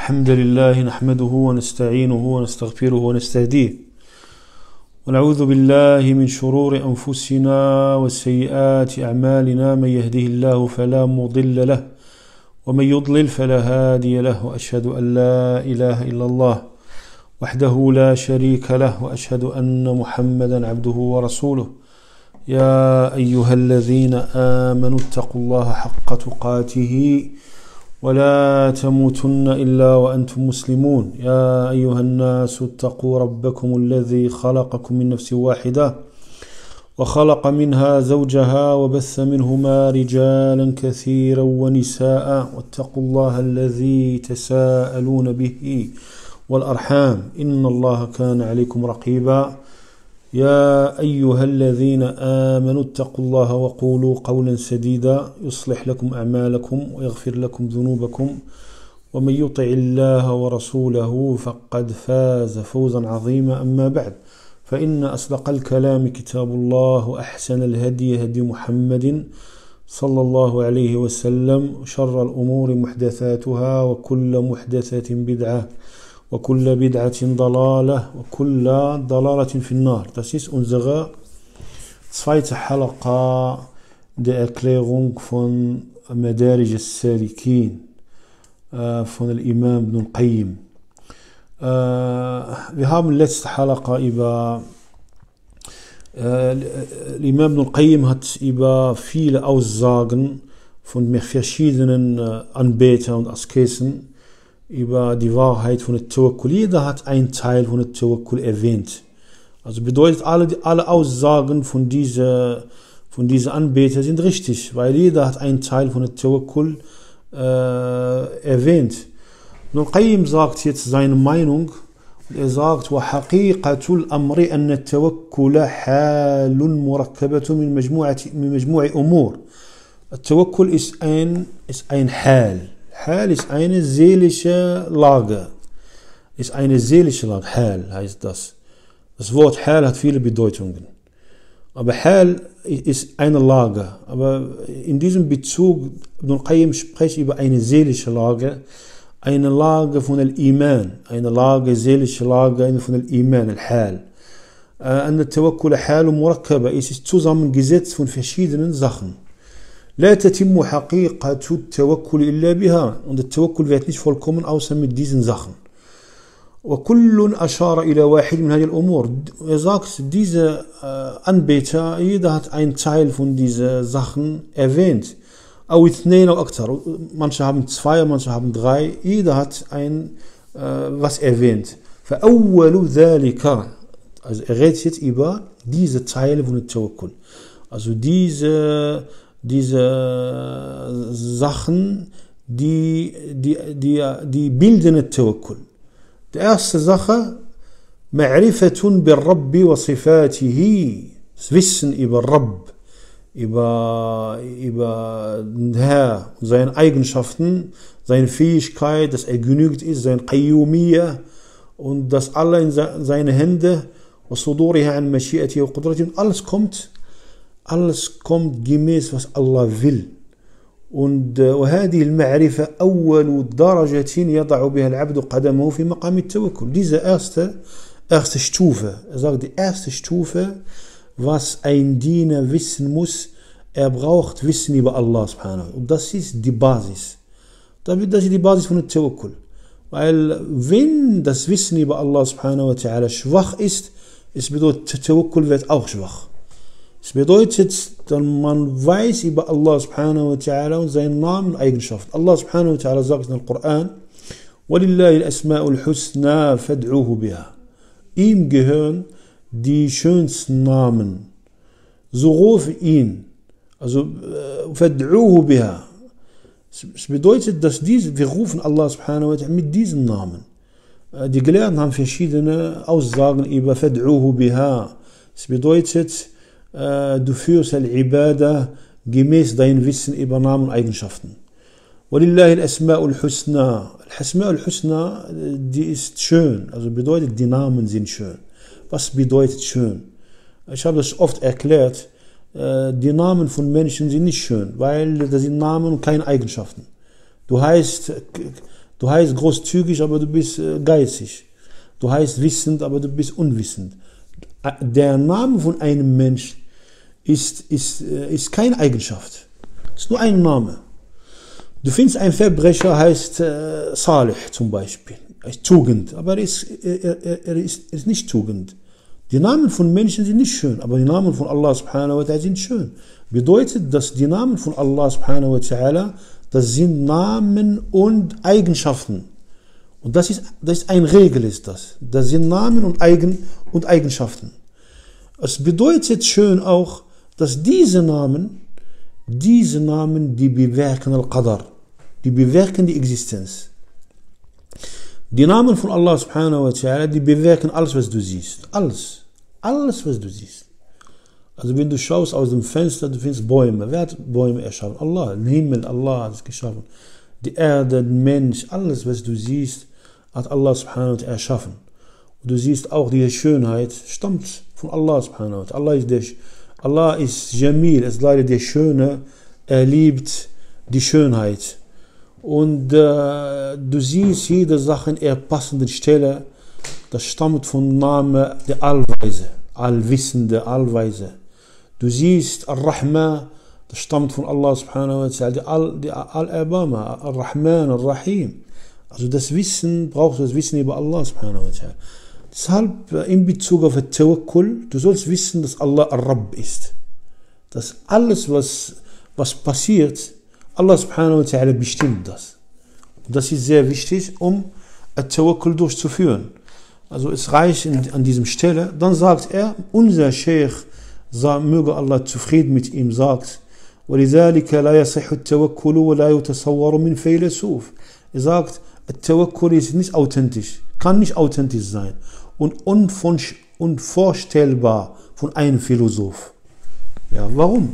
الحمد لله نحمده ونستعينه ونستغفره ونستهديه ونعوذ بالله من شرور أنفسنا وسيئات أعمالنا من يهده الله فلا مضل له ومن يضلل فلا هادي له وأشهد أن لا إله إلا الله وحده لا شريك له وأشهد أن محمدا عبده ورسوله يا أيها الذين آمنوا اتقوا الله حق تقاته ولا تموتن إلا وأنتم مسلمون يا أيها الناس اتقوا ربكم الذي خلقكم من نفس واحدة وخلق منها زوجها وبث منهما رجالا كثيرا ونساء واتقوا الله الذي تساءلون به والأرحام إن الله كان عليكم رقيبا يا أيها الذين آمنوا اتقوا الله وقولوا قولا سديدا يصلح لكم أعمالكم ويغفر لكم ذنوبكم ومن يطع الله ورسوله فقد فاز فوزا عظيما أما بعد فإن أصدق الكلام كتاب الله وأحسن الهدي هدي محمد صلى الله عليه وسلم وشر الأمور محدثاتها وكل محدثة بدعة وكل بدعة ضلالة وكل ضلالة في النار. Das ist unsere zweite Halaqa der Erklärung von Madarij al-Salikin von Imam Ibn al-Qayyim. Wir haben letzte Halaqa über Imam Ibn al-Qayyim hat über viele Aussagen von verschiedenen Anbetern und Askesen über die Wahrheit von der Tawakkul. Jeder hat einen Teil von der Tawakkul erwähnt. Also bedeutet, alle Aussagen von dieser Anbeter sind richtig, weil jeder hat einen Teil von der Tawakkul erwähnt. Ibn al-Qayyim sagt jetzt seine Meinung und er sagt: وَحَقِيقَةُ الْأَمْرِ أَنَّ التَّوَكُّلَ حَالٌ مُرَكَّبَةٌ من مجموع أمور. التوكل ist ein Hal. Hal ist eine seelische Lage. Ist eine seelische Lage. Hal heißt das. Das Wort Hal hat viele Bedeutungen. Aber Hal ist eine Lage. Aber in diesem Bezug, Ibn al-Qayyim spricht über eine seelische Lage. Eine Lage von Al-Iman. Eine Lage, seelische Lage von Al-Iman, Al-Hal. An Tawakkul Hal Murakkaba. Es ist zusammengesetzt von verschiedenen Sachen. لا تتم حقيقة التوكل إلا بها. Und der Tawakkul wird nicht vollkommen außer mit diesen Sachen. وكل أشار إلى واحد من هذه الأمور. Er sagt, diese Anbeter, jeder hat einen Teil von diesen Sachen erwähnt. أو اثنين أو أكثر. Manche haben zwei, manche haben drei. Jeder hat was erwähnt. فأول ذلك. Also er redet jetzt über diese Teile von der Tawakkul. Also diese Sachen, die bilden den Tawakkul. Die erste Sache, Ma'rifatun bir Rabbi wa sifatihi, das Wissen über Rabb, über den Herr, seine Eigenschaften, seine Fähigkeit, dass er genügt ist, sein Qayyumiyya und dass Allah in seine Hände, wa suduriha an mashi'ati wa qudrati, und alles kommt gemäß, was Allah will. Und وهذه المعرفة أول درجة يضع بها العبد قدمه في مقام التوكل. Diese erste Stufe, er sagt, die erste Stufe, was ein Diener wissen muss, er braucht Wissen über Allah subhanahu. Und das ist die Basis. Das ist die Basis von der Tawakkul. Weil wenn das Wissen über Allah subhanahu wa ta'ala schwach ist, es bedeutet, der Tawakkul wird auch schwach. Es bedeutet, dass man weiß über Allah subhanahu wa ta'ala und seinen Namen und Eigenschaften. Allah subhanahu wa ta'ala sagt in dem Koran: وَلِلَّهِ الْأَسْمَاءُ الْحُسْنَى فَادْعُوهُ بِهَا. Ihm gehören die schönsten Namen. So rufe ihn. Also فَادْعُوهُ بِهَا. Es bedeutet, dass wir rufen Allah subhanahu wa ta'ala mit diesen Namen. Die Gelehrten haben verschiedene Aussagen über فَادْعُوهُ بِهَا. Es bedeutet, du führst Al-Ibadah gemäß dein Wissen über Namen und Eigenschaften. وَلِلَّهِ الْأَسْمَاءُ الْحُسْنَى. Al-Asma' al-Husna, die ist schön. Also bedeutet, die Namen sind schön. Was bedeutet schön? Ich habe das oft erklärt. Die Namen von Menschen sind nicht schön, weil das sind Namen und keine Eigenschaften. Du heißt Du heißt großzügig, aber du bist geizig. Du heißt wissend, aber du bist unwissend. Der Name von einem Mensch ist keine Eigenschaft. Es ist nur ein Name. Du findest ein Verbrecher, heißt Salih zum Beispiel. Er ist Tugend, aber er ist nicht Tugend. Die Namen von Menschen sind nicht schön, aber die Namen von Allah subhanahu wa ta'ala sind schön. Bedeutet, dass die Namen von Allah subhanahu wa ta'ala, das sind Namen und Eigenschaften. Und das ist eine Regel, ist das. Das sind Namen und Eigenschaften. Es bedeutet schön auch, dass diese Namen, die bewirken Al-Qadar, die bewirken die Existenz. Die Namen von Allah subhanahu wa ta'ala, die bewirken alles, was du siehst. Alles, was du siehst. Also wenn du schaust aus dem Fenster, du findest Bäume. Wer hat Bäume erschaffen? Allah, den Himmel, Allah hat es geschaffen. Die Erde, den Mensch, alles, was du siehst, hat Allah subhanahu wa ta'ala erschaffen. Und du siehst auch, diese Schönheit stammt von Allah subhanahu wa ta'ala. Allah ist Jamil, es leider der Schöne, er liebt die Schönheit. Und du siehst jede Sache in ihrer passenden Stelle, das stammt vom Namen der Allweise, Allwissende, Allweise. Du siehst Ar-Rahman, das stammt von Allah subhanahu wa ta'ala, der Al-Abama, Ar-Rahman, Ar-Rahim. Also das Wissen, brauchst du das Wissen über Allah subhanahu wa ta'ala. Deshalb in Bezug auf den Tawakkul, du sollst wissen, dass Allah Ar-Rabb ist. Dass alles, was passiert, Allah subhanahu wa ta'ala bestimmt das. Und das ist sehr wichtig, um Tawakkul durchzuführen. Also es reicht an diesem Stelle. Dann sagt er, unser Sheikh, möge Allah zufrieden mit ihm, sagt, وَلِذَلِكَ لَا يَصِحُ التَّوَكُّلُ وَلَا يُتَصَوَّرُ مِنْ فِعْلِ. Er sagt, Tawakkul ist nicht authentisch, kann nicht authentisch sein und unvorstellbar von einem Philosoph. Ja, warum?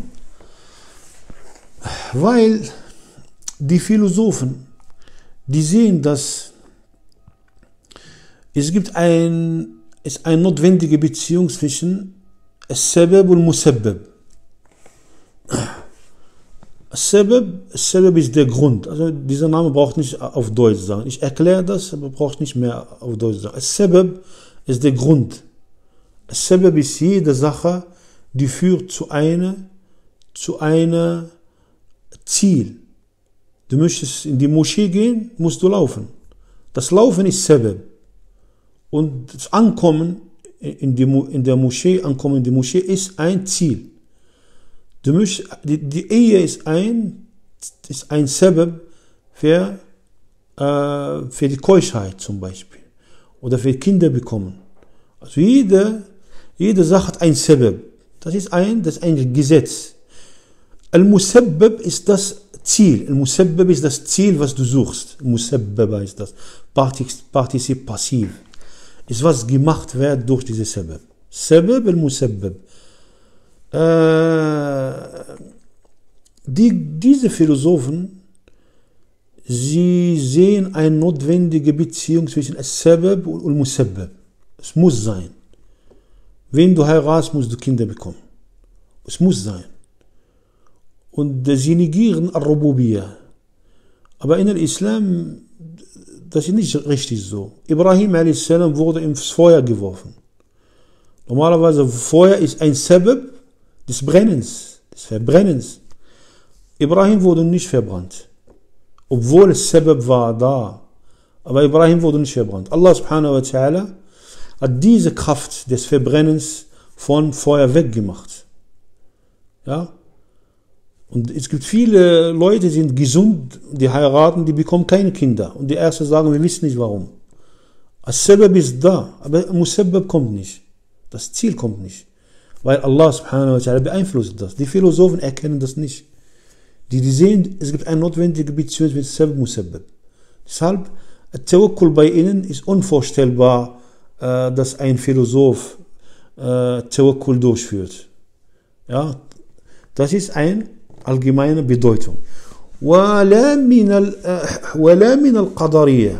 Weil die Philosophen, die sehen, dass es gibt eine notwendige Beziehung zwischen As-Sabab und Musabbab. As-Sabab ist der Grund. Also dieser Name braucht nicht auf Deutsch sagen. Ich erkläre das, aber braucht nicht mehr auf Deutsch sagen. As-Sabab ist der Grund. As-Sabab ist jede Sache, die führt zu einer Ziel. Du möchtest in die Moschee gehen, musst du laufen. Das Laufen ist Sabab. Und das Ankommen in der Moschee ist ein Ziel. Die Ehe ist ein Sabab für die Keuschheit zum Beispiel. Oder für Kinder bekommen. Also jede Sache hat ein Sabab. Das ist ein Gesetz. Al-Musabbab ist das Ziel. Al-Musabbab ist das Ziel, was du suchst. Musabbab ist das. Partizip passiv. Ist was gemacht wird durch diese Sabab. Sabab al-Musabbab. Diese Philosophen, sie sehen eine notwendige Beziehung zwischen As-Sabab und Al-Musabbab. Es muss sein. Wenn du heiratest, musst du Kinder bekommen. Es muss sein. Und sie negieren Al-Rububiyya. Aber in Islam, das ist nicht richtig so. Ibrahim a.s. wurde ins Feuer geworfen. Normalerweise Feuer ist ein Sabab des Brennens, des Verbrennens. Ibrahim wurde nicht verbrannt. Obwohl es Sabab war da. Aber Ibrahim wurde nicht verbrannt. Allah subhanahu wa ta'ala hat diese Kraft des Verbrennens von Feuer weggemacht. Ja? Und es gibt viele Leute, die sind gesund, die heiraten, die bekommen keine Kinder. Und die Ersten sagen, wir wissen nicht warum. As-Sabab ist da, aber Musabbab kommt nicht. Das Ziel kommt nicht. Weil Allah subhanahu wa ta'ala beeinflusst das. Die Philosophen erkennen das nicht. Die sehen, es gibt eine notwendige Beziehung mit Sabab und Musabbab. Deshalb, Tawakkul bei ihnen ist unvorstellbar, dass ein Philosoph Tawakkul durchführt. Ja, das ist eine allgemeine Bedeutung. ولا من القدرية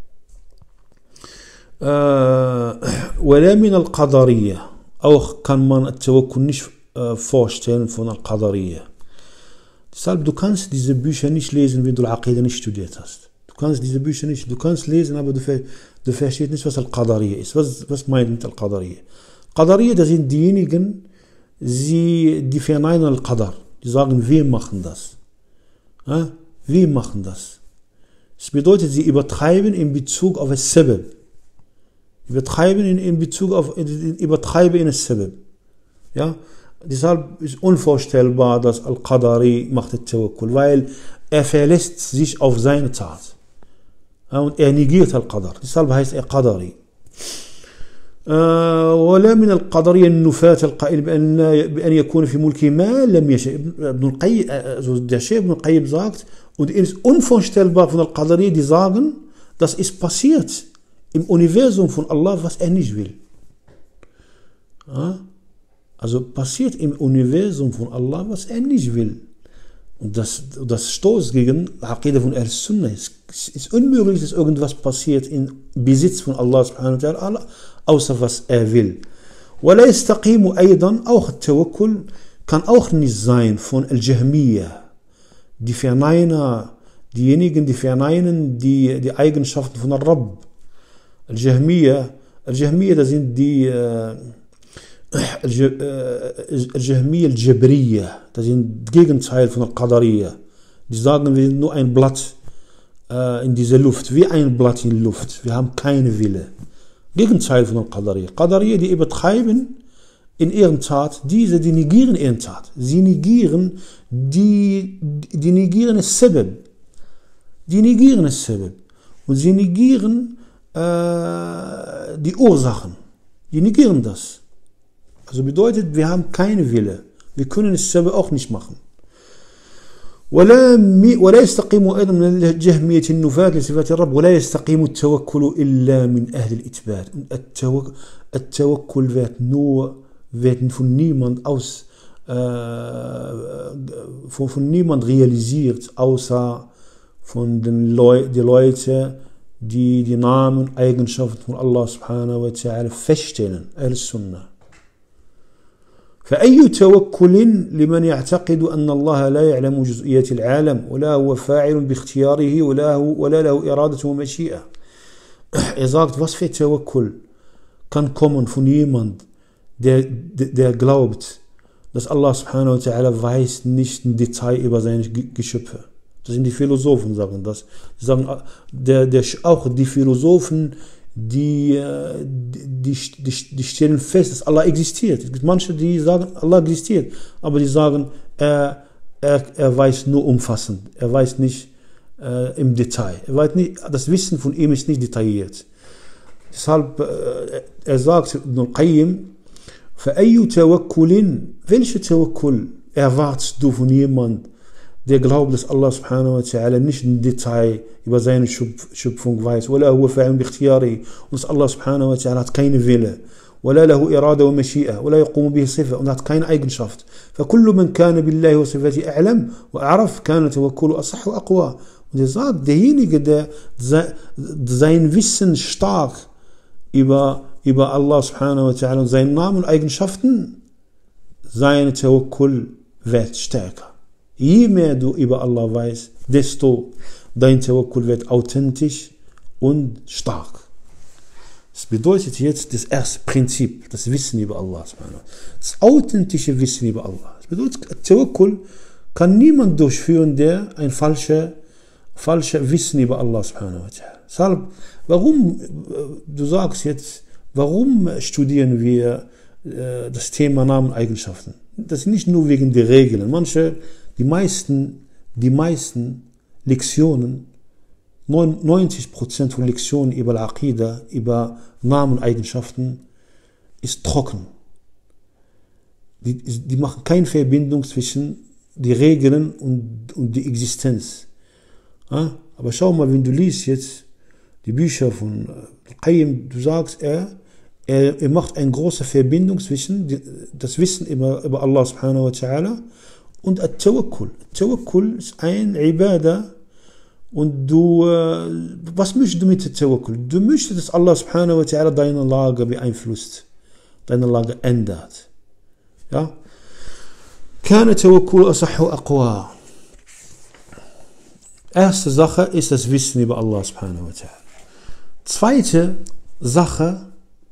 ولا من القدرية. Auch kann man Tawakkul nicht vorstellen von Al-Qadariya. Deshalb, du kannst diese Bücher nicht lesen, wenn du Al-Aqidah nicht studiert hast. Du kannst diese Bücher nicht, du kannst lesen, aber du verstehst nicht, was Al-Qadariyya ist. Was meint mit Al-Qadariyya? Qadariyya, das sind diejenigen, die verneinen Al-Qadar. Die sagen, wir machen das. Ja? Wir machen das. Das bedeutet, sie übertreiben in Bezug auf das Sabab. Übertreiben in Bezug auf Übertreiben in das Sabab. Ja? Deshalb ist unvorstellbar, dass Al-Qadari macht den Tawakkul, weil er verlässt sich auf seine Tat. Ja, und er negiert Al-Qadar. Deshalb heißt er Qadari. ولا من القدرية النفاة القائل بأن يكون في ملكه ما لم يشاء. Der Sheikh Ibn al-Qayyim sagt, und es ist unvorstellbar von Al-Qadariyya, die sagen, dass es passiert im Universum von Allah, was er nicht will. Ja? Also passiert im Universum von Allah, was er nicht will. Und das stoßt gegen die Aqida von Al-Sunnah. Es ist unmöglich, dass irgendwas passiert im Besitz von Allah subhanahu wa ta'ala, außer was er will. ولا يستقيم أيضا, auch Tawakkul kann auch nicht sein von Al-Jahmiyya. Die Verneiner, diejenigen, die verneinen die Eigenschaften von Al-Rabb. Al-Jahmiyya, das sind die Al-Jahmiyya al-Jabriyya, das sind Gegenteil von Al-Qadariyya. Die sagen, wir sind nur ein Blatt in dieser Luft, wie ein Blatt in Luft. Wir haben keine Wille. Gegenteil von Al-Qadariyya. Qadariyya, die übertreiben in ihren Tat, die negieren ihren Tat. Sie negieren die negieren das Sabab. Die negieren das Sabab. Und sie negieren die Ursachen. Die negieren das. Also bedeutet, wir haben keine Wille. Wir können es selber auch nicht machen. ولا يستقيم أيضا من الجهمية النفاة لصفات الرب ولا يستقيم التوكل إلا من أهل الإثبات. التوكل wird von niemand realisiert, außer von den Leuten, die die Namen und Eigenschaften von Allah subhanahu wa ta'ala feststellen. Al-Sunnah. فأي توكل لمن يعتقد أن الله لا يعلم جزئيات العالم ولا هو فاعل باختياره ولا له إرادة ومشيئة. sagt, was für Tawakkul kann kommen von jemand, der glaubt, dass Allah subhanahu wa ta'ala weiß nicht ein Detail über seine Geschöpfe. Das sind die Philosophen, sagen das. Die sagen, auch die Philosophen, die stellen fest, dass Allah existiert. Es gibt manche, die sagen, Allah existiert, aber die sagen, er weiß nur umfassend, er weiß nicht im Detail. Er weiß nicht, das Wissen von ihm ist nicht detailliert. Deshalb, er sagt, Ibn al-Qayyim, فَأَيُّ تَوَكُّلٍ, welche Tawakkul erwartest du von jemandem, der glaubt, dass Allah subhanahu wa ta'ala nicht im Detail über seine Schöpfung weiß, ولا هو فاعل باختياره, und dass Allah subhanahu wa ta'ala hat keine Wille, ولا له إرادة ومشيئة, ولا يقوم به صفة, und hat keine Eigenschaft. فكل من كان بالله وصفاته أعلم وأعرف كان توكله أصح وأقوى. Und er sagt, derjenige, der sein Wissen stark über Allah subhanahu wa ta'ala und seinen Namen und Eigenschaften, seine Tawakkul wird stärker. Je mehr du über Allah weißt, desto dein Tawakkul wird authentisch und stark. Das bedeutet jetzt das erste Prinzip, das Wissen über Allah. Das authentische Wissen über Allah. Das bedeutet, Tawakkul kann niemand durchführen, der ein falsches Wissen über Allah subhanahu wa ta'ala. Deshalb, du sagst jetzt, warum studieren wir das Thema Namen und Eigenschaften? Das ist nicht nur wegen der Regeln. Die meisten Lektionen, 90% von Lektionen über Al-Aqida, über Namen und Eigenschaften, ist trocken. Die machen keine Verbindung zwischen den Regeln und die Existenz. Ja? Aber schau mal, wenn du liest jetzt die Bücher von Al-Qayyim, du sagst, er macht eine große Verbindung zwischen das Wissen über Allah subhanahu wa ta'ala und At-Tawakkul. Tawakkul ist ein Ibadah und was möchtest du mit Tawakkul? Du möchtest, dass Allah subhanahu wa ta'ala deine Lage beeinflusst, deine Lage ändert. Ja? كان توكل أصح وأقوى. Erste Sache ist das Wissen über Allah subhanahu wa ta'ala. Zweite Sache,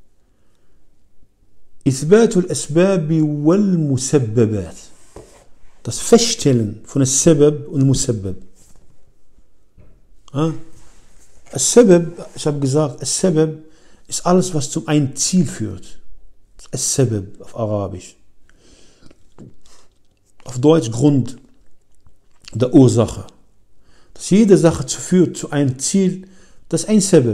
Ithbatul Asbabi wal Musabbabat. Das Feststellen von As-Sabab und Musabbab. As-Sabab, ich habe gesagt, As-Sabab ist alles, was zum ein Ziel führt. As-Sabab auf Arabisch. Auf Deutsch Grund der Ursache. Dass jede Sache führt zu einem Ziel, das ist ein Sabab.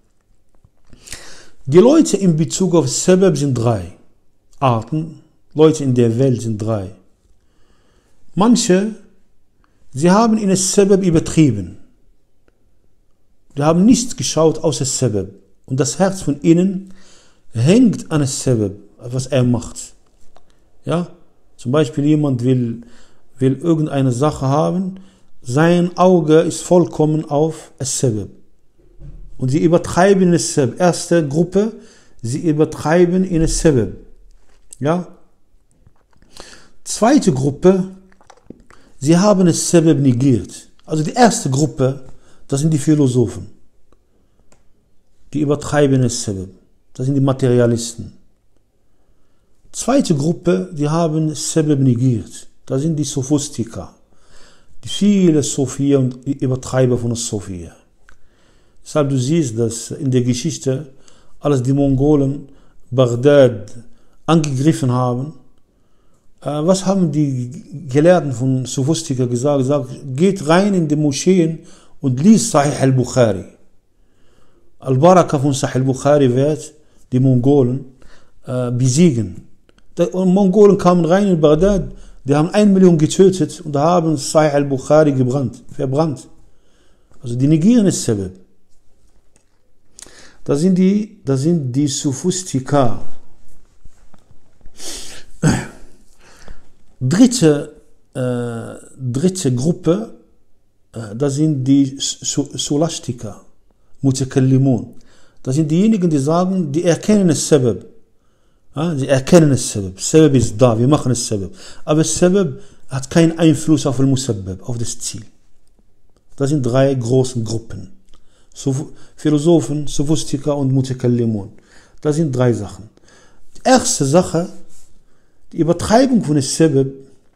Die Leute in Bezug auf Sabab sind drei Arten. Leute in der Welt sind drei. Manche, sie haben in das Sabab übertrieben. Die haben nichts geschaut außer das Sabab. Und das Herz von ihnen hängt an das Sabab, was er macht. Ja? Zum Beispiel jemand will irgendeine Sache haben, sein Auge ist vollkommen auf das Sabab. Und sie übertreiben das Sabab. Erste Gruppe, sie übertreiben in das Sabab. Ja? Zweite Gruppe, sie haben das Sabab negiert. Also die erste Gruppe, das sind die Philosophen. Die übertreiben das Sabab. Das sind die Materialisten. Zweite Gruppe, die haben das Sabab negiert. Das sind die Sophistiker. Die viele Sophia und Übertreiber von der Sophia. Deshalb du siehst, dass in der Geschichte, als die Mongolen Bagdad angegriffen haben, was haben die Gelehrten von Sophistiker gesagt? Gesagt, geht rein in die Moscheen und liest Sahih al-Bukhari. Al-Baraka von Sahih al-Bukhari wird die Mongolen besiegen. Die Mongolen kamen rein in Bagdad, die haben 1 Million getötet und haben Sahih al-Bukhari verbrannt. Also die negieren es Sabab. Das sind die Sophistiker. Dritte Gruppe, das sind die Scholastiker, Mutakallimun. Das sind diejenigen, die sagen, die erkennen das Sabab. Sie erkennen das Sabab. Sabab ist da, wir machen das Sabab. Aber das Sabab hat keinen Einfluss auf den Musabbab, auf das Ziel. Das sind drei großen Gruppen. Philosophen, Sophistiker und Mutakallimun. Das sind drei Sachen. Die erste Sache, die Übertreibung von das Sabab,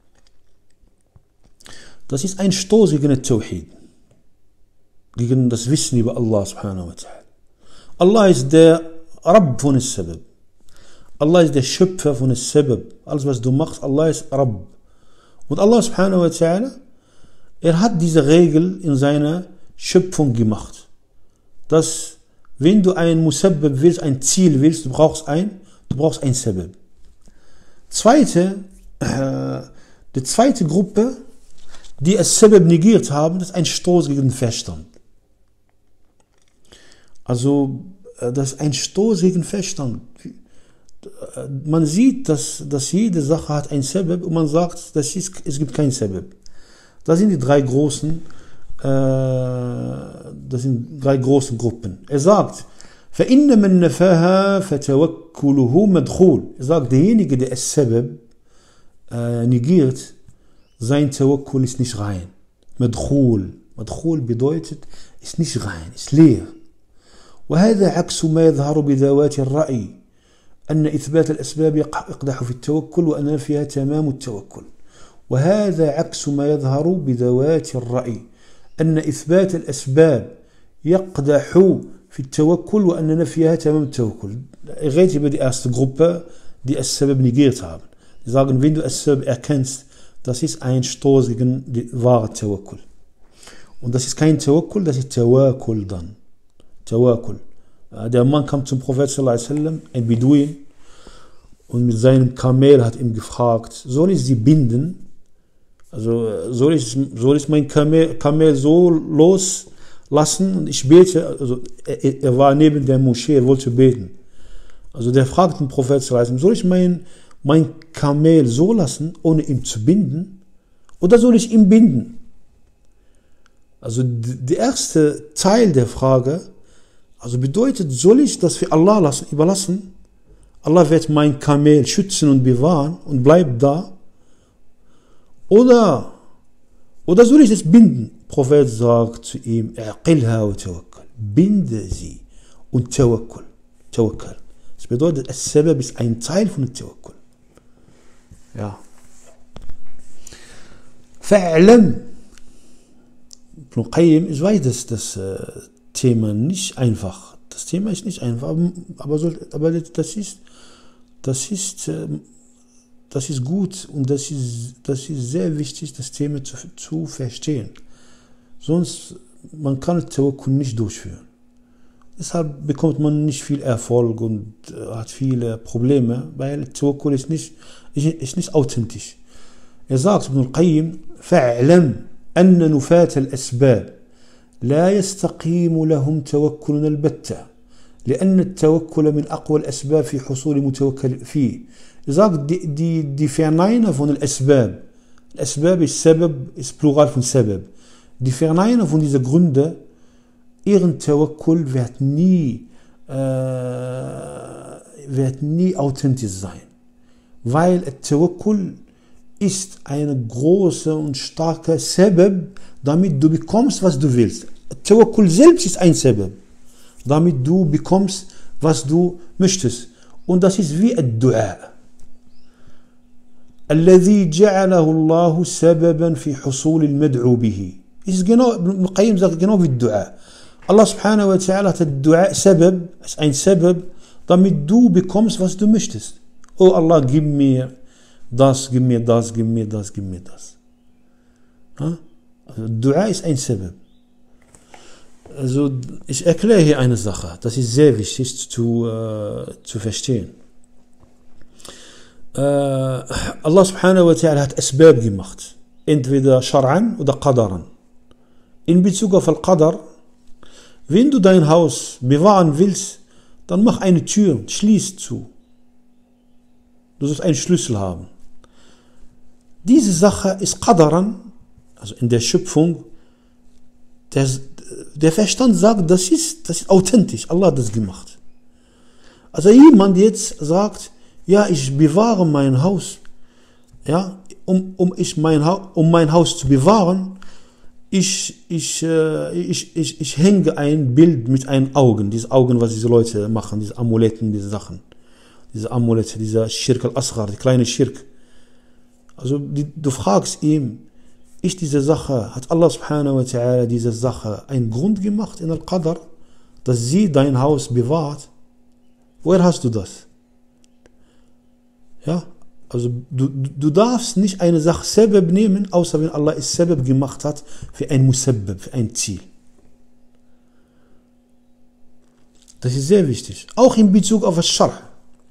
das ist ein Stoß gegen den Tawhid, gegen das Wissen über Allah subhanahu wa ta'ala. Allah ist der Rabb von das Sabab. Allah ist der Schöpfer von das Sabab. Alles was du machst, Allah ist Rabb. Und Allah subhanahu wa ta'ala, hat diese Regel in seiner Schöpfung gemacht, dass wenn du ein Musabbab willst, ein Ziel willst, du brauchst ein Sabab. Die zweite Gruppe, die das Sabab negiert haben, das ist ein Stoß gegen den Verstand. Also, das ist ein Stoß gegen den Verstand. Man sieht, dass jede Sache hat ein Sabab und man sagt, es gibt kein Sabab. Das sind die drei großen Gruppen. Er sagt, فَإِنَّ مَنْ نَفَاهَا فَتَوَكُّلُهُ مَدْخُولٌ. Er sagt, derjenige, der das Sabab negiert, sein Tawakkul ist nicht rein. Madkhul. Madkhul bedeutet, ist nicht rein, ist leer. وهذا عكس ما يظهر بذوات الرأي أن إثبات الأسباب يقدح في التوكل وأن نفيها تمام التوكل. وهذا عكس ما يظهر بذوات الرأي أن إثبات الأسباب يقدح في التوكل وأن نفيها تمام التوكل. Rede über die erste Gruppe, die das Sabab negiert haben. Die sagen, wenn du das Sabab erkennst, das ist ein Stoß gegen die wahre Tawakkul. Und das ist kein Tawakkul, das ist Tawakkul dann. Tawakkul. Der Mann kam zum Prophet sallallahu alaihi wasallam, ein Beduin, und mit seinem Kamel hat ihm gefragt, soll ich sie binden? Also soll ich mein Kamel so loslassen und ich bete? Also er war neben der Moschee, er wollte beten. Also der fragt den Prophet sallallahu alaihi wasallam, soll ich mein Kamel so lassen, ohne ihn zu binden? Oder soll ich ihn binden? Also der erste Teil der Frage, also bedeutet, soll ich das für Allah überlassen? Allah wird mein Kamel schützen und bewahren und bleibt da. Oder soll ich es binden? Prophet sagt zu ihm, Aqilha wa tawakkal, binde sie und Tawakkul. Das bedeutet, As-Sabab ist ein Teil von dem Tawakkul. Ja. Fa'lam. Ibn Qayyim, ich weiß, dass das Thema nicht einfach. Das Thema ist nicht einfach, aber das ist gut und das ist sehr wichtig, das Thema zu verstehen. Sonst, man kann Tawakkul nicht durchführen. Deshalb bekommt man nicht viel Erfolg und hat viele Probleme, weil Tawakkul ist nicht authentisch. Er sagt, Ibn al-Qayyim, فَاعْلَمْ أَنَّ نُفَاةَ الْأَسْبَابِ لا يستقيم لهم توكل البتة لأن التوكل من أقوى الأسباب في حصول متوكل فيه. Er sagt, die Verneiner von den Asbab, Asbab ist Sabab, ist Plural von Sabab. Die Verneiner von diesen Gründen, ihren Tawakkul wird nie authentisch sein. Weil der Tawakkul ist eine große und starke Sabab, damit du bekommst, was du willst. Tawakkul selbst ist ein Sabab, damit du bekommst, was du möchtest. Und das ist wie ein Dua. الذي جعله الله سببا في حصول المدعو به. Ist genau, Ibn Qayyim sagt genau wie Dua. Allah subhanahu wa ta'ala hat Dua Sabab, ist ein Sabab, damit du bekommst, was du möchtest. Oh Allah, gib mir das, gib mir das, gib mir das, gib mir das. Also Dua ist ein Sabab. Also ich erkläre hier eine Sache, das ist sehr wichtig zu verstehen. Allah subhanahu wa ta'ala hat Asbab gemacht, entweder Shar'an oder Qadaran. In Bezug auf Al-Qadar, wenn du dein Haus bewahren willst, dann mach eine Tür, schließ zu. Du sollst einen Schlüssel haben. Diese Sache ist Qadaran, also in der Schöpfung. Der Verstand sagt, das ist authentisch, Allah hat das gemacht. Also jemand jetzt sagt, ja, ich bewahre mein Haus, ja, um mein Haus zu bewahren, ich hänge ein Bild mit einem Augen, diese Augen, was diese Leute machen, diese Amuletten, diese Sachen, diese Amulette, dieser Schirk al-Asghar, die kleine Schirk. Also du fragst ihm, ist diese Sache, hat Allah subhanahu wa ta'ala diese Sache einen Grund gemacht in Al-Qadar, dass sie dein Haus bewahrt? Woher hast du das? Ja, also du darfst nicht eine Sache Sabab nehmen, außer wenn Allah es Sabab gemacht hat für ein Musabbab, für ein Ziel. Das ist sehr wichtig. Auch in Bezug auf das Schar'.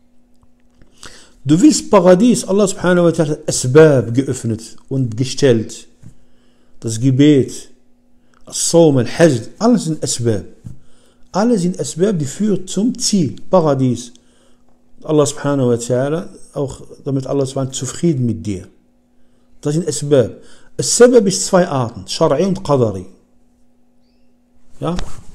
Du willst Paradies, Allah subhanahu wa ta'ala hat Asbab geöffnet und gestellt. Das Gebet, As-Sawm, Al-Hajj, alles sind Asbab. Alle sind Asbab, die führen zum Ziel, Paradies. Allah subhanahu wa ta'ala, auch damit Allah subhanahu zufrieden mit dir. Das sind Asbab. As-Sabab ist zwei Arten, Shar'i und Qadari. Ja?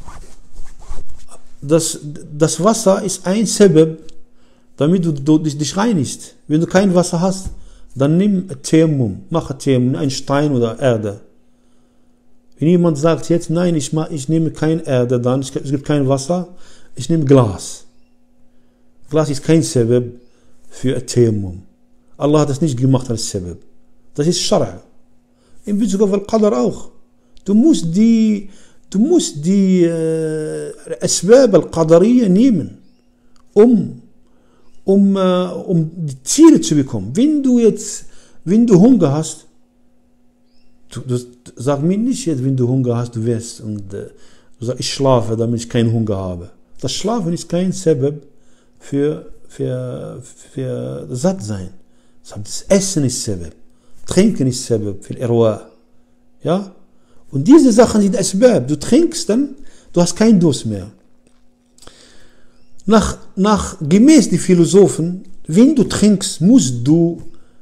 Das Wasser ist ein Sabab, damit du dich reinigst. Wenn du kein Wasser hast, dann nimm Tayammum, mach Tayammum, ein Stein oder Erde. Wenn jemand sagt jetzt, nein, ich nehme keine Erde, dann es gibt kein Wasser, ich nehme Glas. Glas ist kein Sabab für Tayammum. Allah hat das nicht gemacht als Sabab. Das ist Schar'. In Bezug auf Al-Qadar auch. Du musst die Asbab Al-Qadariyya nehmen, um die Ziele zu bekommen. Wenn du Hunger hast, du sag mir nicht jetzt, wenn du Hunger hast, du wirst und du sagst, ich schlafe, damit ich keinen Hunger habe. Das Schlafen ist kein Sabab für satt sein. Das Essen ist Sabab. Trinken ist Sabab für Irwa. Ja? Und diese Sachen sind Asbab. Du trinkst dann, du hast keinen Durst mehr. Gemäß die Philosophen, wenn du trinkst, musst du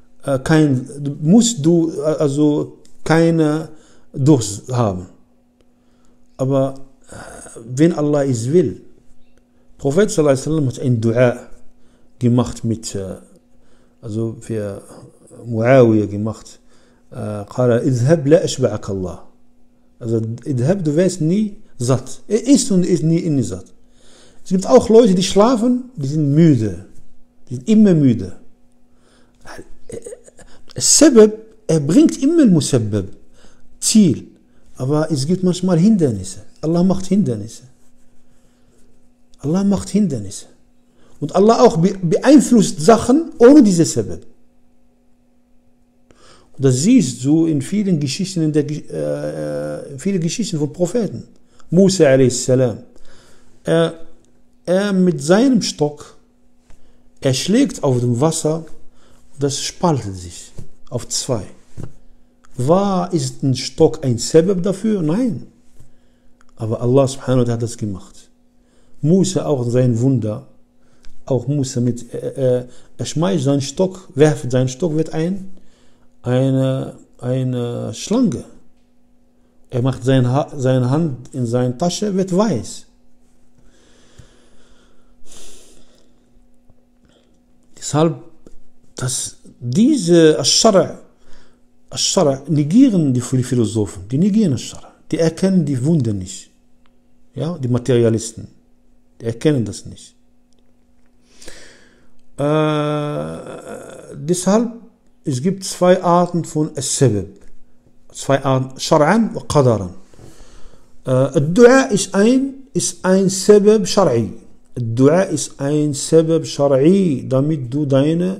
keine Durst haben. Aber wenn Allah es will, Prophet sallallahu alaihi wasallam hat ein Dua gemacht also für Muawiyah gemacht. قال اذهب لا أشبعك الله. Also Idhab, du wirst nie satt. Er isst und ist nie satt. Es gibt auch Leute, die schlafen, die sind müde. Die sind immer müde. Sebab, er bringt immer Musabbab, Ziel. Aber es gibt manchmal Hindernisse. Allah macht Hindernisse. Allah macht Hindernisse. Und Allah auch beeinflusst Sachen ohne diese Sebab. Und das siehst du in vielen Geschichten, viele Geschichten von Propheten. Musa a.s. Er mit seinem Stock, er schlägt auf dem Wasser und das spaltet sich auf zwei. Ist ein Stock ein Sebab dafür? Nein. Aber Allah subhanahu wa ta'ala hat das gemacht. Musa auch sein Wunder. Auch Musa er schmeißt seinen Stock, werft seinen Stock, wird eine Schlange. Er macht seine Hand in seine Tasche, wird weiß. Deshalb, diese Ash-Shara' negieren die Philosophen, die negieren Ash-Shara', die erkennen die Wunder nicht. Ja, die Materialisten, die erkennen das nicht. Deshalb, es gibt zwei Arten von As-Sabab. Zwei Arten, Shar'an und Qadaran. Ad-Du'a ist ein Sabab Shar'i. Ad-Du'a ist ein Sabab Shar'i, damit du deine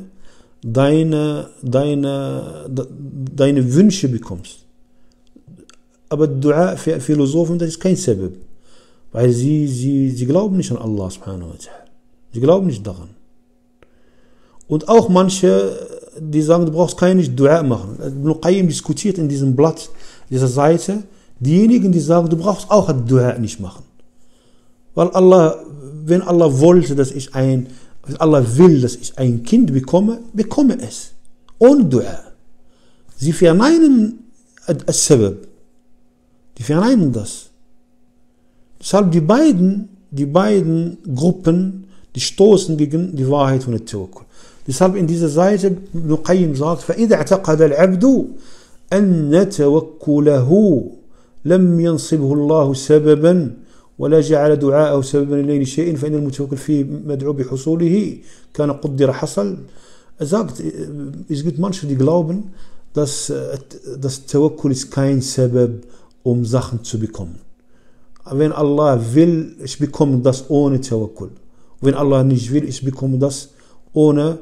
Wünsche bekommst. Aber Ad-Du'a für Philosophen, das ist kein Sabab. Weil sie glauben nicht an Allah subhanahu wa ta'ala. Sie glauben nicht daran. Und auch manche, die sagen, du brauchst keine Dua machen. Ibn Qayyim diskutiert in diesem Blatt, dieser Seite, diejenigen, die sagen, du brauchst auch Dua nicht machen. Weil wenn Allah wollte, wenn Allah will, dass ich ein Kind bekomme es. Ohne Dua. Sie verneinen As-Sabab. Die verneinen das. Deshalb die beiden Gruppen, die stoßen gegen die Wahrheit von der Tawakkul. Deshalb in dieser Seite, Ibn Qayyim sagt, فَإِذَا اعْتَقَدَ الْعَبْدُ أَنَّ تَوَكُّلَهُ لَمْ يَنْصِبْهُ اللَّهُ سَبَبًا وَلَا جَعَلَ دُعَاءَهُ سَبَبًا إلَيْهِ شَيْءٍ فَإِنَّ الْمُتَوَكِّلَ فِيهِ مَدْعُو بِحُصُولِهِ كَانَ قُدِّرَ حَصَلْ. Er sagt, es gibt manche, die glauben, dass Tawakkul ist kein Sabab, um Sachen zu bekommen. Wenn Allah will, ich bekomme das ohne Tawakkul. Wenn Allah nicht will, ich bekomme das ohne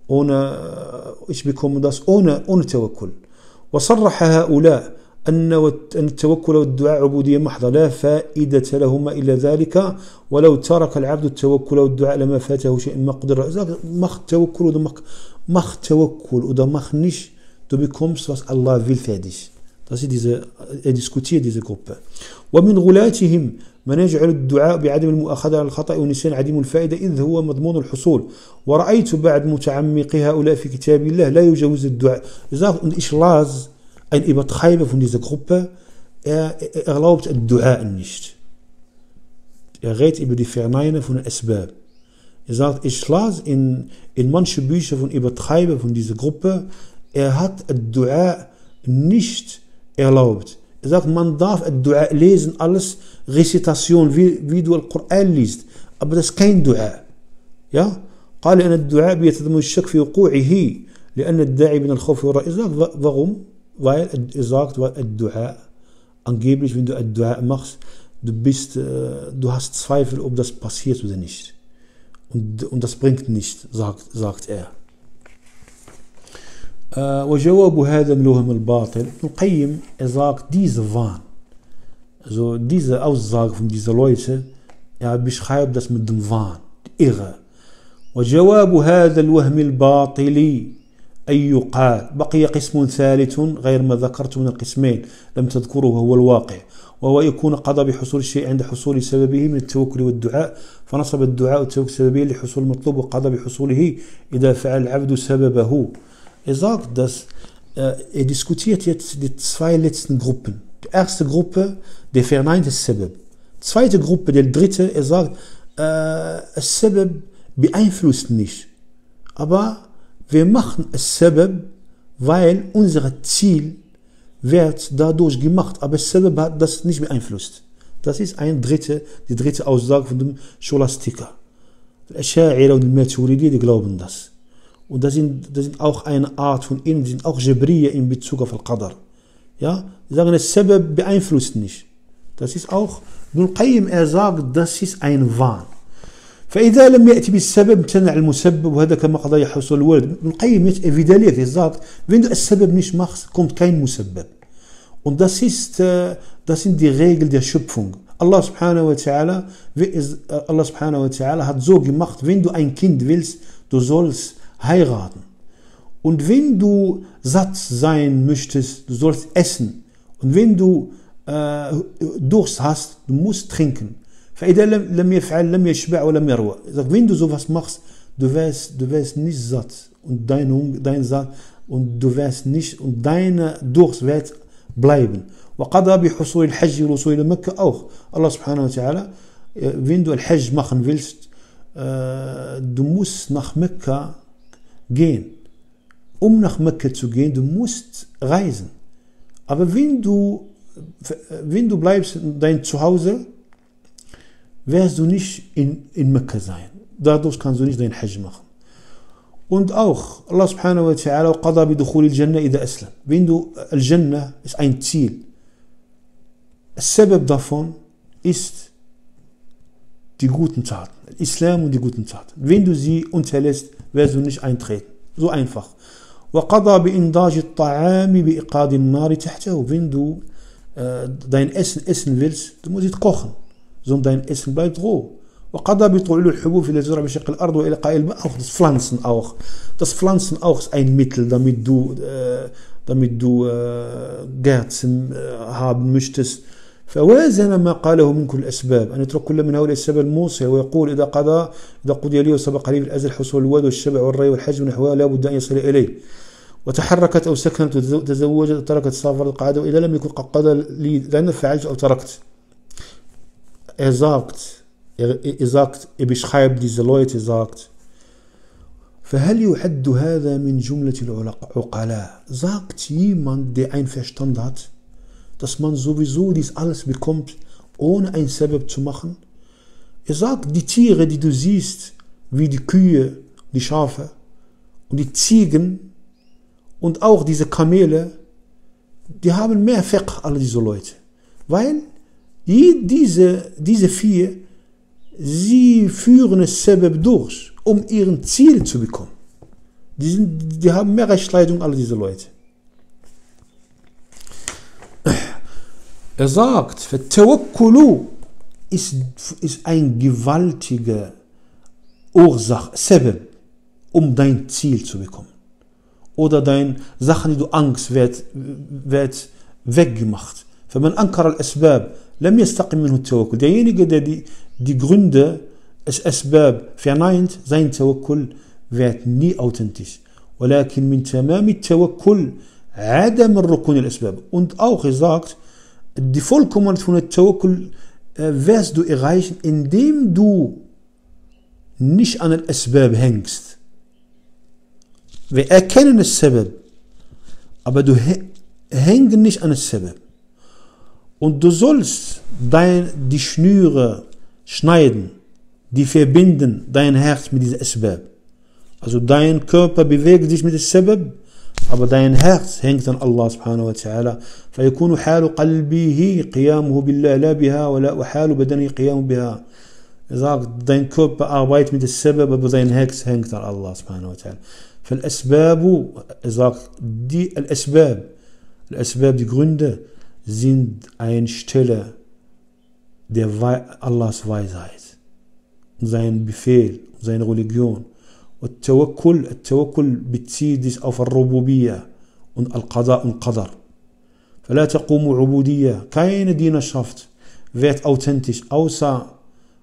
توكل. وصرح هؤلاء أن التوكل والدعاء عبودية محضة لا فائدة لهما إلا ذلك ولو ترك العبد التوكل والدعاء لما فاته شيء ما قدر. Mach Tawakkul oder mach nicht, du bekommst, was Allah will, fertig. Das ist diskutiert diese Gruppe. ومن غلاتهم من يجعل الدعاء بعدم المؤاخذة على الخطأ والنسيان عديم الفائدة إذ هو مضمون الحصول. ورأيت بعد متعمقي هؤلاء في كتاب الله لا يجوز الدعاء. Und ich las ein Übertreiber von dieser Gruppe, er erlaubt Dua nicht. Er redet über die Verneinen von Asbab. Er sagt, ich las in manche Bücher von Übertreiber von dieser Gruppe, er hat Dua nicht erlaubt. Er sagt, man darf Dua lesen, alles Rezitation, wie du Al-Quran liest, aber das ist kein Dua. Ja? قال أن الدعاء بيتضمن الشك في وقوعه لأن الداعي من الخوف والرجاء. Warum? Weil er sagt, Dua, angeblich, wenn du Dua machst, du hast Zweifel, ob das passiert oder nicht. Und das bringt nichts, sagt er. وجواب هذا الوهم الباطل. Ibn Qayyim, er sagt, diese Wahn, also diese Aussage von diesen Leuten, er beschreibt das mit dem Wahn, die Irre. وجواب هذا الوهم الباطل أن يقال بقي قسم ثالث غير ما ذكرت من القسمين لم تذكره وهو الواقع وهو يكون قضى بحصول الشيء عند حصول سببه من التوكل والدعاء فنصب الدعاء والتوكل سببيا لحصول المطلوب وقضى بحصوله إذا فعل العبد سببه. Er sagt, dass er diskutiert jetzt die zwei letzten Gruppen. Die erste Gruppe, der verneint das Sabab. Zweite Gruppe, der dritte, er sagt, das Sabab beeinflusst nicht. Aber wir machen das Sabab, weil unser Ziel, wird dadurch gemacht, aber Sabab hat das nicht beeinflusst. Das ist die dritte Aussage von dem Scholastiker. Die Asha'ira und die Maturidi, die glauben das. Und das sind auch eine Art von ihnen, die sind auch Jabriya in Bezug auf Al-Qadar. Ja? Die sagen, das Sabab beeinflusst nicht. Das ist auch, Ibn Qayyim, sagt, das ist ein Wahn. فإذا لم يأتي بالسبب امتنع المسبب وهذا كما قضى يحصل الولد. Ibn Qayyim evidentiert, sagt, wenn du das Sabab nicht machst, kommt kein Musabbab. Und das sind die Regeln der Schöpfung. Allah subhanahu wa ta'ala hat so gemacht, wenn du ein Kind willst, du sollst heiraten. Und wenn du satt sein möchtest, du sollst essen. Und wenn du Durst hast, du musst trinken. فإذا لم يفعل لم يشبع ولم يروى. Wenn du sowas machst, du wirst nicht satt und du wirst nicht und deine Durst wird bleiben. وقضى بحصول الحج والوصول إلى مكة auch. Allah subhanahu wa ta'ala, wenn du Al-Hajj machen willst, du musst nach Mekka gehen. Um nach Mekka zu gehen, du musst reisen. Aber wenn du bleibst in dein Zuhause, wirst du nicht in Mekka sein. Dadurch kannst du nicht dein Hajj machen. Und auch Allah subhanahu wa ta'ala qada bi dukhul al-Jannah idha aslam. Wenn du Al-Jannah ist ein Ziel. Das Sabab davon ist die guten Taten. Islam und die guten Taten. Wenn du sie unterlässt, wirst du nicht eintreten. So einfach. وقضى بإنضاج الطعام بإيقاد النار تحته. Wenn du dein Essen willst, du musst es kochen. Sondern dein Essen bleibt roh. وقضى بطلوع الحبوب التي تزرع بشق الأرض وإلقاء الماء. Auch das Pflanzen auch ist ein Mittel, damit du Gärten haben möchtest. فوازن ما قاله من كل الأسباب أن يترك كل من هؤلاء السبب الموصل ويقول إذا قضي لي وسبق لي بالأزل حصول الواد والشبع والري والحج ونحوها لا بد أن يصل إليه. وتحركت أو سكنت وتزوجت وتركت سافر القعدة وإذا لم يكن قد قضى لي لأن فعلت أو تركت. sagt, beschreibt diese Leute, sagt, فهل يعد هذا من جملة العقلاء. Sagt jemand, der einen Verstand hat, dass man sowieso dies alles bekommt, ohne ein Sabab zu machen? Sagt, die Tiere, die du siehst, wie die Kühe, die Schafe und die Ziegen und auch diese Kamele, die haben mehr Fiqh, alle diese Leute. Weil diese vier, sie führen das Sabab durch, um ihren Ziel zu bekommen. Die haben mehr Rechtsleitung, alle diese Leute. Sagt, Tawakkulu ist ein gewaltiger Ursache, Sabab, um dein Ziel zu bekommen. Oder deine Sachen, die du Angst wird weggemacht. فمن أنكر الأسباب لم يستقم منه التوكل. Derjenige, der die Gründe, das Asbab verneint, sein Tawakkul wird nie authentisch. ولكن من تمام التوكل عدم الركون الأسباب. Und auch sagt, die Vollkommenheit von der Tawakkul wirst du erreichen, indem du nicht an den Asbab hängst. Wir erkennen das Sabab, aber du hängst nicht an das Sabab. Und du sollst die Schnüre schneiden, die verbinden dein Herz mit diesem Asbab. Also dein Körper bewegt sich mit dem Sabab, aber dein Herz hängt an Allah subhanahu wa ta'ala. فيكون حال قلبه قيامه بالله لا بها وحال بدنه قيام بها. sagt, dein Körper arbeitet mit dem Sabab, aber dein Herz hängt an Allah subhanahu wa ta'ala. فالأسباب, sagt, الأسباب, die Gründe, sind eine Stelle der Allahs Weisheit und sein Befehl, seine Religion. Und Tawakkul bezieht sich auf Al-Rububiyya und Al-Qada und Qadar. فلا تقوم عبودية, keine Dienerschaft wird authentisch außer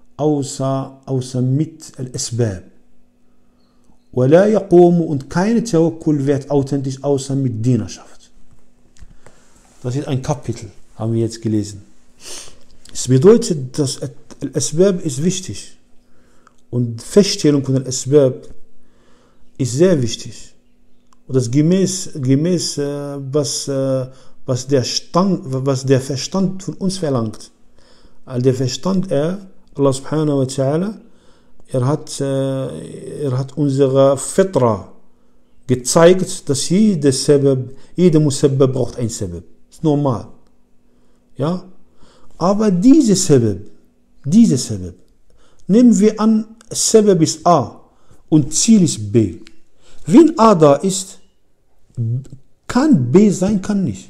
mit Al-Asbab. ولا يقوم, und keine Tawakkul wird authentisch außer mit Dienerschaft. Das ist ein Kapitel, haben wir jetzt gelesen. Es bedeutet, dass Al-Asbab ist wichtig. Und Feststellung von Al-Asbab ist sehr wichtig. Und das gemäß was was der Verstand von uns verlangt. All der Verstand, Allah subhanahu wa ta'ala, er hat unsere Fitra gezeigt, dass jeder Musabbab braucht ein Sabab. Das ist normal. Ja? Aber diese Sabab, nehmen wir an, Sabab ist A und Ziel ist B. Wenn A da ist, kann B sein, kann nicht.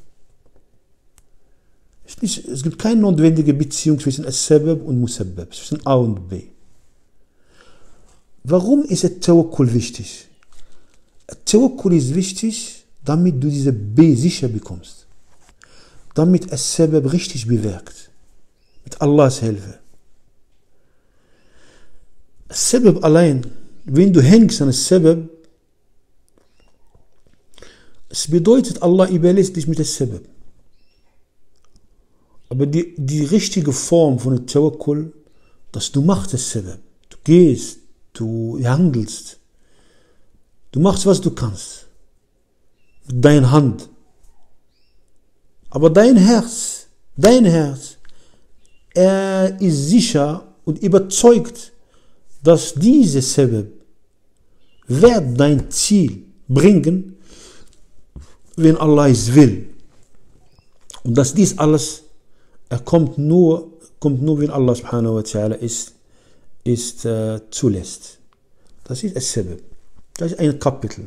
Es gibt keine notwendige Beziehung zwischen As-Sabab und Musabbab, zwischen A und B. Warum ist der Tawakkul wichtig? Tawakkul ist wichtig, damit du diese B sicher bekommst. Damit As-Sabab richtig bewirkt. Mit Allahs Hilfe. As-Sabab allein, wenn du hängst an As-Sabab, es bedeutet, Allah überlässt dich mit As-Sabab. Aber die richtige Form von der Tawakkul, dass du machst As-Sabab. Du gehst, du handelst. Du machst, was du kannst. Mit deiner Hand. Aber dein Herz, er ist sicher und überzeugt, dass diese Sabab wird dein Ziel bringen, wenn Allah es will. Und dass dies alles kommt nur, wenn Allah subhanahu wa ta'ala ist zulässt. Das ist As-Sabab. Das ist ein Kapitel.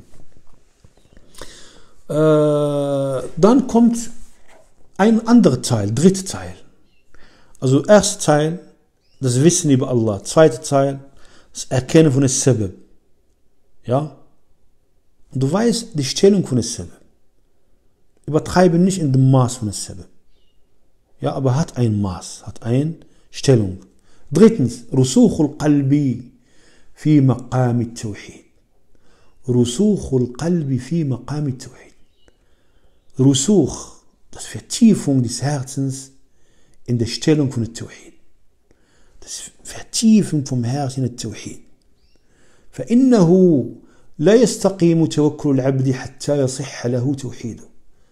Dann kommt ein anderer Teil, dritter Teil. Also erster Teil, das Wissen über Allah. Zweiter Teil, das Erkennen von As-Sabab. Ja? Und du weißt die Stellung von As-Sabab. Übertreibe nicht in dem Maß von As-Sabab. Ja, aber hat ein Maß, hat eine Stellung. Drittens, Rusukhul Qalbi fi Maqam al-Tawhid. Rusukhul Qalbi fi Maqam al-Tawhid. Rusukh, das Vertiefung des Herzens in der Stellung von der Tawhid. Das Vertiefung vom Herzen in der Tawhid. فإنه لا يستقيم توكل العبد حتى يصح له توحيده.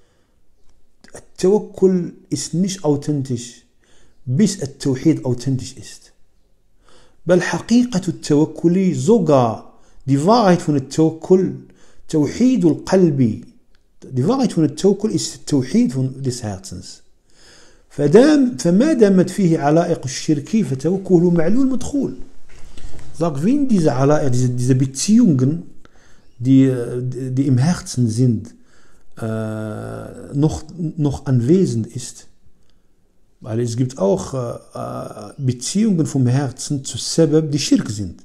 Tawakkul ist nicht authentisch, bis der Tawhid authentisch ist. Weil حقيقة التوكل sogar die Wahrheit von der Tawakkul, توحيد القلب, die Wahrheit von der Tawakkul ist der Tawhid des Herzens. فما دامت فيه علائق الشرك فتوكله معلول مدخول. Sag, wenn diese Alaiq, diese Beziehungen, die im Herzen sind, noch anwesend ist, weil es gibt auch Beziehungen vom Herzen zu Sabab, die Schirk sind.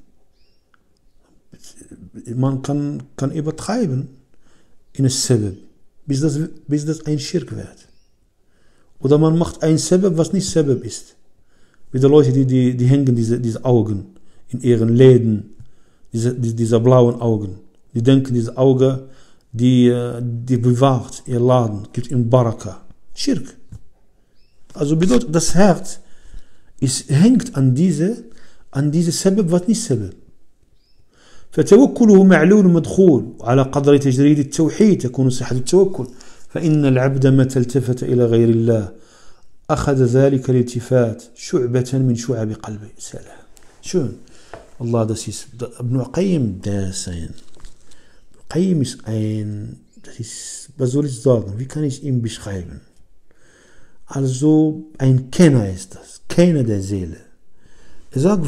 Man kann übertreiben in das Sabab, bis das ein Schirk wird. Oder man macht ein Sabab, was nicht Sabab ist. Wie die Leute, die hängen diese Augen in ihren Läden, diese blauen Augen. Die denken, diese Auge, die bewahrt ihr Laden, gibt ihm Baraka. Schirk. Also bedeutet, das Herz hängt an diese Sabab, was nicht Sabab. فتوكله معلول مدخول وعلى قدر تجريد التوحيد تكون صحة التوكل فإن العبد متى التفت إلى غير الله أخذ ذلك الالتفات شعبة من شعب قلبه. سلام. Schön. Allah, das ist Ibn Qayyim, Qayyim ist was soll ich sagen, wie kann ich ihn beschreiben? Also ein Kenner ist das, Kenner der Seele. Er sagt,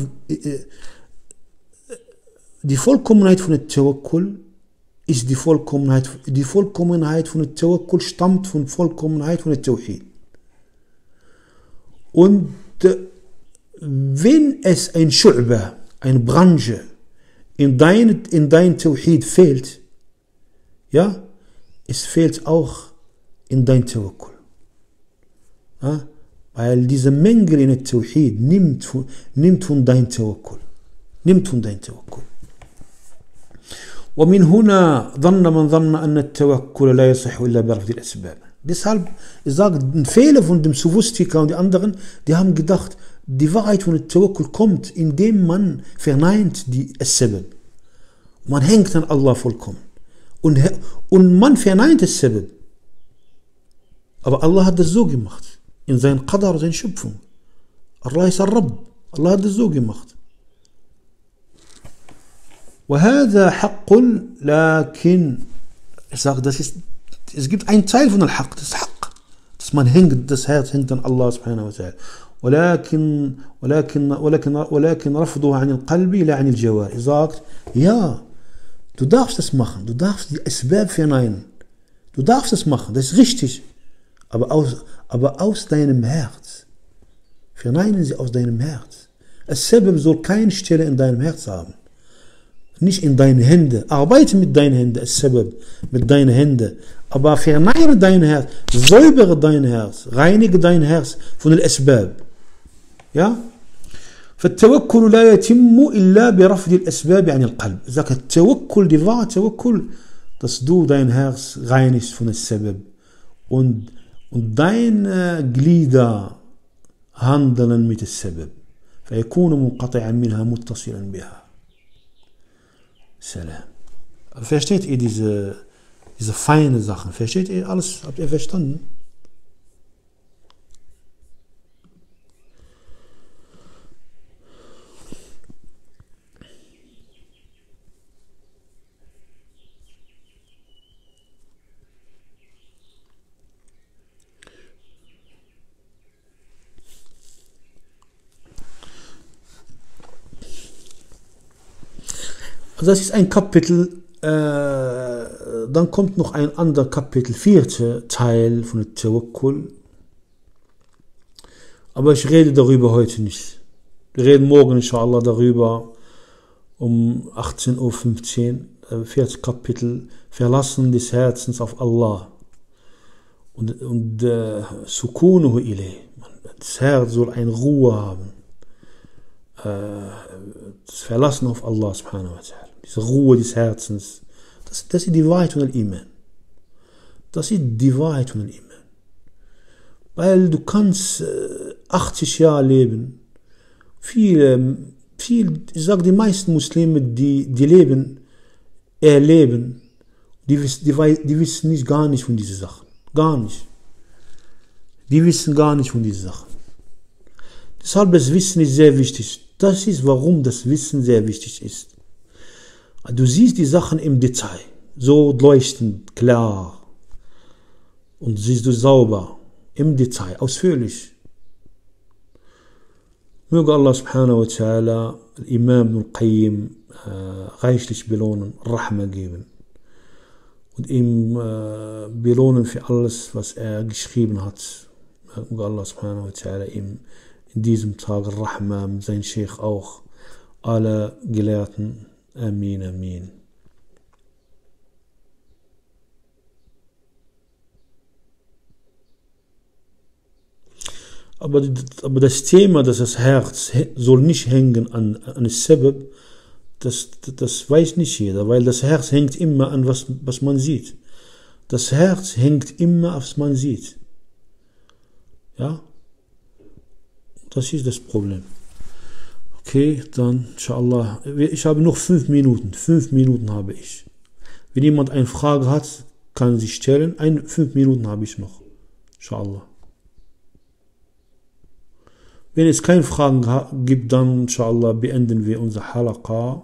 die Vollkommenheit von der Tawakkul ist die Vollkommenheit von der Tawakkul stammt von Vollkommenheit von der Tawhid. Und wenn es ein Schu'ba, eine Branche in dein Tawhid fehlt, ja, es fehlt auch in dein Tawakkul. Ja, weil diese Mängel in der Tawhid nimmt von dein Tawakkul. ومن هنا ظن من ظن أن التوكل لا يصح إلا برفض الأسباب. Deshalb, ich sage, viele von dem Sophistiker und die anderen, die haben gedacht, die Wahrheit von der Tawakkul kommt, indem man verneint die Sabab. Man hängt an Allah vollkommen. Und man verneint das Sabab. Aber Allah hat das so gemacht. In seinem Qadar, seine Schöpfung. Allah ist Ar-Rabb. Allah hat das so gemacht. وهذا حق لكن ich sage, es gibt einen Teil von Al-Haq, das ist Haq. Das Herz hängt an Allah subhanahu wa ta'ala. ولكن رفضه عن القلب لا عن الجوارح. Er sagt, ja, du darfst das machen, du darfst die Asbab verneinen. Du darfst das machen, das ist richtig. Aber aus deinem Herz. Verneinen sie aus deinem Herz. Asbab soll keine Stelle in deinem Herz haben. Nicht in deinen Händen. Arbeite mit deinen Händen, Asbab, mit deinen Händen. Aber verneine dein Herz, säubere dein Herz, reinige dein Herz von den Asbab. Ja? فالتوكل لا يتم إلا برفض الأسباب عن القلب. Sagt التوكل, die wahre Tawakkul, dass du dein Herz reinigst von Asbab und deine Glieder handeln mit Asbab. فيكون منقطعا منها متصلا بها. Salam. Versteht ihr diese feine Sachen? Versteht ihr alles? Habt ihr verstanden? Das ist ein Kapitel, dann kommt noch ein anderer Kapitel, 4. Teil von der Tawakkul. Aber ich rede darüber heute nicht. Wir reden morgen inshallah darüber um 18:15 Uhr, 4. Kapitel, Verlassen des Herzens auf Allah. Und Sukunuhu ilayh. Das Herz soll eine Ruhe haben. Das Verlassen auf Allah subhanahu wa ta'ala. Diese Ruhe des Herzens. Das ist die Wahrheit von Iman. Das ist die Wahrheit von Iman. Weil du kannst 80 Jahre leben. Ich sage, die meisten Muslime, die erleben, die wissen gar nicht von diesen Sachen. Gar nicht. Die wissen gar nicht von diesen Sachen. Deshalb das Wissen ist sehr wichtig. Das ist, warum das Wissen sehr wichtig ist. Du siehst die Sachen im Detail, so leuchtend, klar. Und siehst du sauber, im Detail, ausführlich. Möge Allah subhanahu wa ta'ala Imam Ibn al-Qayyim reichlich belohnen, Rahma geben. Und ihm belohnen für alles, was er geschrieben hat. Möge Allah subhanahu wa ta'ala ihm in diesem Tag Rahma, mit seinem Sheikh auch, alle Gelehrten. Amin, Amin. Aber das Thema, dass das Herz soll nicht hängen an das Sabab, das weiß nicht jeder, weil das Herz hängt immer an was man sieht. Das Herz hängt immer auf was man sieht. Ja? Das ist das Problem. Okay, dann inshallah. Ich habe noch 5 Minuten. 5 Minuten habe ich. Wenn jemand eine Frage hat, kann sie stellen. 5 Minuten habe ich noch. Inshallah. Wenn es keine Fragen gibt, dann inshallah beenden wir unser Halaqa.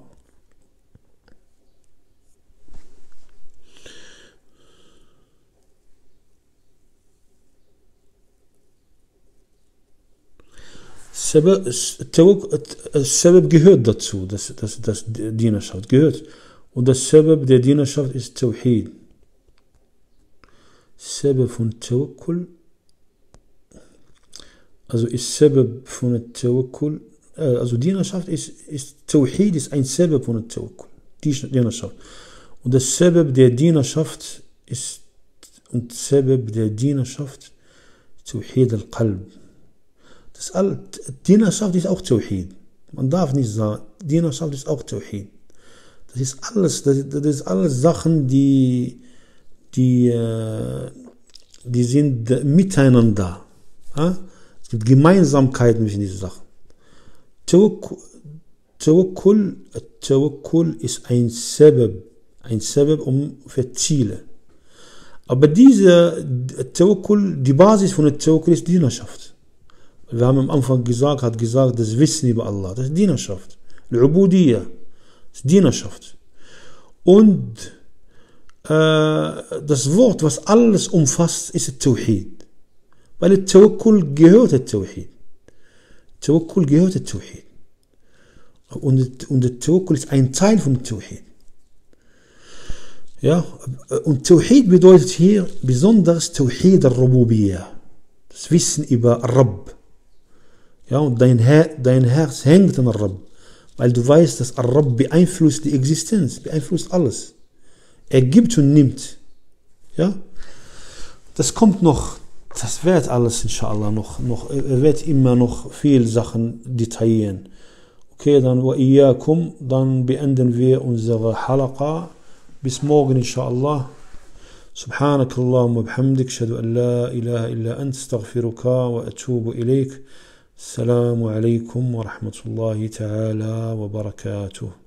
Sabab gehört dazu, das Dienerschaft gehört. Und das Sabab der Dienerschaft ist Tawhid. Sabab von Tawakkul, also ist Sabab von der Tawakkul, also Dienerschaft ist Tawhid, ist ein Sabab von der Tawakkul, Dienerschaft. Und das Sabab der Dienerschaft ist, Tawhid al-Qalb. Dienerschaft ist auch Tawhid. Man darf nicht sagen, Dienerschaft ist auch Tawhid. Das ist alles Sachen, die sind miteinander. Es gibt Gemeinsamkeiten zwischen diesen Sachen. Tawakkul ist ein Sabab für Ziele. Aber Tawakkul, die Basis von der Tawakkul ist Dienerschaft. Wir haben am Anfang gesagt, das Wissen über Allah, das ist Dienerschaft. Al-Ubudiyya, das ist Dienerschaft. Und das Wort, was alles umfasst, ist der Tawhid. Weil der Tawakkul gehört der Tawhid. Tawakkul gehört der Tawhid. Und der Tawakkul ist ein Teil von Tawhid. Ja, und Tawhid bedeutet hier besonders Tawhid al-Rububiyya. Das Wissen über Rabb. Ja, und dein Herz hängt an Rabb. Weil du weißt, dass Rabb beeinflusst die Existenz, beeinflusst alles. Er gibt und nimmt. Ja, das kommt noch, das wird alles inshallah noch, er wird immer noch viel Sachen detaillieren. Okay, dann wa iyyakum, dann beenden wir unsere Halaqa. Bis morgen inshallah. سبحانك اللهم وبحمدك أشهد أن لا إله إلا أنت استغفرك وأتوب إليك. السلام عليكم ورحمة الله تعالى وبركاته.